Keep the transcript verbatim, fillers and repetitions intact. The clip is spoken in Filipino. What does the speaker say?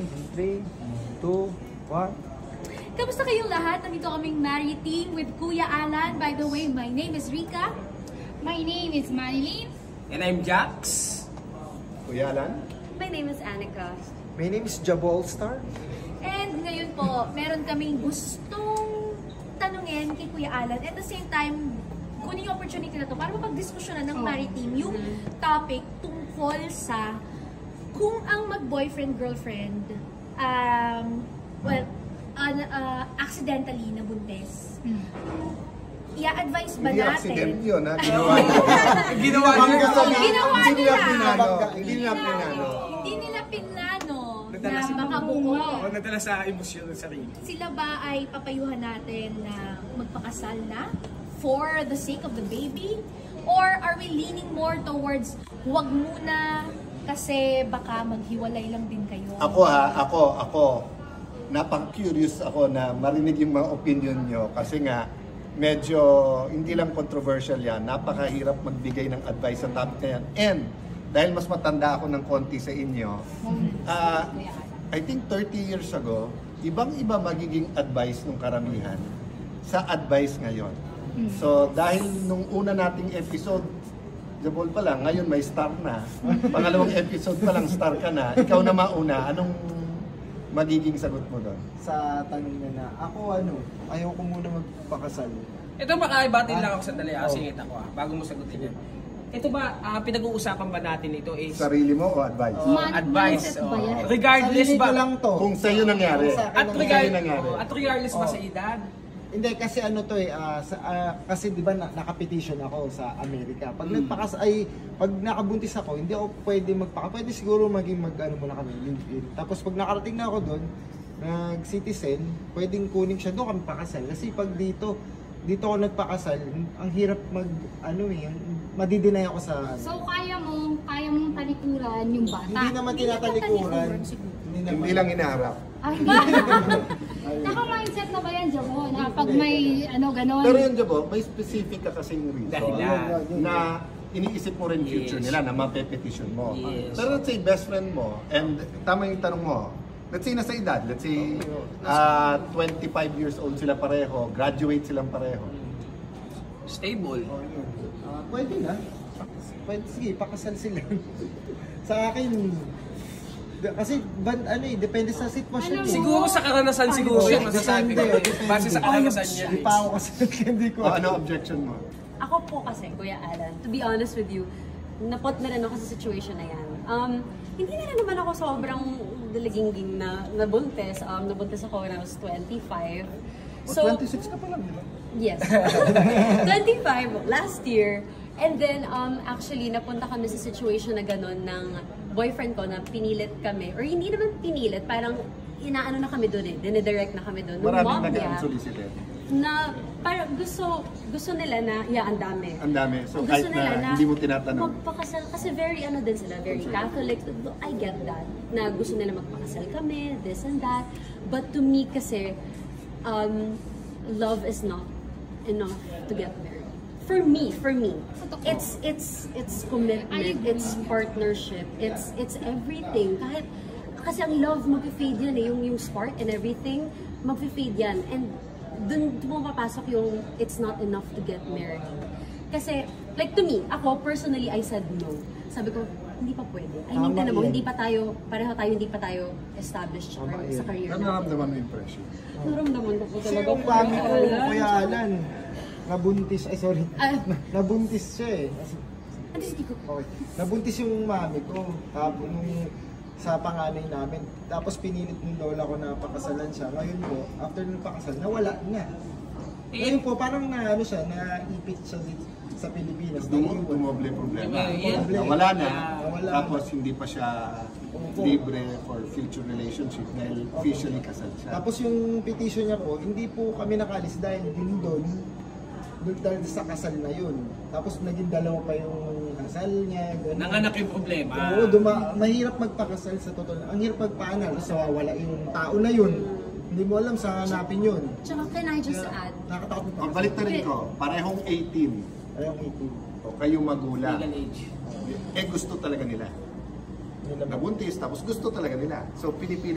three, two, one. Kamusta kayong lahat? Nandito kaming Marry Team with Kuya Alan. By the way, my name is Rika. My name is Marilyn. And I'm Jax. Kuya Alan. My name is Annika. My name is Jabol Star. And ngayon po, meron kaming gustong tanungin kay Kuya Alan. At the same time, kunin yung opportunity na to para mapag-diskusyonan ng Marry Team yung topic tungkol sa kung ang mag-boyfriend-girlfriend, um, well, uh, uh, accidentally nabuntis. Hmm. I-advise ba Hindi natin? accident yun, ha? Ginawa nila. Ginawa nila. Ginawa Hindi nila. nila pinano. Hindi nila pinano. Hindi nila pinano na Nadala sa makabuo. O nadala sa emosyon ng sarili. Sila ba ay papayuhan natin na magpakasal na for the sake of the baby? Or are we leaning more towards huwag muna kasi baka maghiwalay lang din kayo? Ako ha, ako, ako, napaka-curious ako na marinig yung mga opinion nyo kasi nga, medyo hindi lang controversial yan, napakahirap magbigay ng advice sa topic na yan. And dahil mas matanda ako ng konti sa inyo, uh, I think thirty years ago, ibang-iba magiging advice ng karamihan sa advice ngayon. So dahil nung una nating episode, Jabol pa lang, ngayon may star na. Pangalawang episode pa lang star ka na. Ikaw na mauna, anong magiging sagot mo doon? Sa tanong niya na, ako ano, ayaw ko muna magpakasal. Ito makaibatin lang ako sandali. Ah, Oh. singit ako ah, bago mo sagutin yan. Ito ba, ah, pinag-uusapan ba natin ito is Sarili mo o advice? oh, Man- advice? mindset ba oh. yan? Regardless Sarili ba? ko lang to. Kung sa'yo nangyari. Kung sa akin At, nangyari. regard, Sa'yo nangyari. oh, at regardless ba Oh. sa edad? Hindi, kasi ano to eh, ah, sa, ah, kasi di ba na, nakapetition ako sa Amerika. Pag nagpakas ay, pag nakabuntis ako, hindi ako pwede magpaka, pwede siguro maging mag, ano muna kami, live-in. Tapos pag nakarating na ako doon, nag-citizen, pwedeng kunin siya doon kami pakasal. Kasi pag dito, dito ako nagpakasal, ang hirap mag, ano eh, madidinay ako sa... So kaya mo, kaya mong talikuran yung bata? Hindi naman Hindi tinatalikuran. naman siguro. Hindi naman. Hindi lang inaharap. Ay, naka-mindset na ba yan, Jabo? Na pag may ano, ganon? Pero yun, Jabo, may specific ka kasing reason Dahilan. na iniisip mo rin future Yes. nila na mapepetition mo. Yes. Pero let's say best friend mo, and tama yung tanong mo, let's say nasa edad, let's say uh, twenty-five years old sila pareho, graduate silang pareho. Stable. Ah, pwede na. Pwede, sige, pakasal sila. Sa akin, d- kasi ban, ano eh, depende sa sitwasyon. Alam eh. Siguro sa karanasan siguro Depende, yung masasabi ko. depende. Base sa karanasan niya. Hindi pa ako kasi hindi ko. O, ano objection mo? Ako po kasi, Kuya Alan, to be honest with you, napot na rin ako sa situation na yan. Um, hindi na rin naman ako sobrang dalagingging na nabuntis. Um, nabuntis ako when I was twenty-five. So, twenty-six ka pa lang, di ba? Yes. twenty-five last year. And then, um, actually, napunta kami sa situation na gano'n ng boyfriend ko na pinilit kami. Or hindi naman pinilit, parang inaano na kami doon eh. Dinidirect na kami doon. Nung mom Maraming niya, nag-unsolicited. na parang gusto gusto nila na, yeah, ang dami. Ang dami. So Gusto kahit nila na hindi mo tinatanong. Magpakasal, kasi very ano din sila, very Catholic. I get that. Na gusto nila magpakasal kami, this and that. But to me kasi, um, love is not enough to get married. For me, for me, it's it's it's commitment, it's partnership, it's it's everything. Kahit kasi ang love magfi-fade yan eh, yung yung spark and everything, magfi-fade yan. And dun mo papasok yung it's not enough to get married. Kasi like to me, ako personally I said no. Sabi ko, hindi pa pwede. I mean, Tama na mo, yan. hindi pa tayo, pareho tayo, hindi pa tayo established sa, Tama career- sa yan. career Ano natin. naramdaman mo yung pressure? Naramdaman ko po Kasi talaga. yung mami ko, Kuya Alan, nabuntis, ay sorry, Ah. nabuntis siya eh. Kasi- Ate, sige ko. Okay. Nabuntis yung mami ko, tapos nung sa panganay namin. Tapos pinilit ng lola ko na pakasalan siya. Ngayon po, after ng pakasal, nawala na. Ngayon po, parang na, ano siya, naipit siya dito sa Pilipinas. Dum- Dumoble yung problema. Yeah. Nawala na. Nawala. Tapos hindi pa siya libre for future relationship dahil officially kasal siya. Tapos yung petition niya po, hindi po kami nakalis dahil din doon, doon dahil sa kasal na yun. Tapos naging dalawa pa yung kasal niya. Ganun. Nanganak yung problema. Oo, duma, mahirap magpakasal sa totoo. Ang hirap magpaanal kasi wala yung tao na yun. Hindi mo alam sa hanapin yun. Tsaka can I just add, Nakatakot Ang magpakasal. balik na rin ko, parehong eighteen. Ayong eighteen. O kayong magulang. Legal age. Eh gusto talaga nila. Nila Nabuntis, tapos gusto talaga nila. So, Pilipino.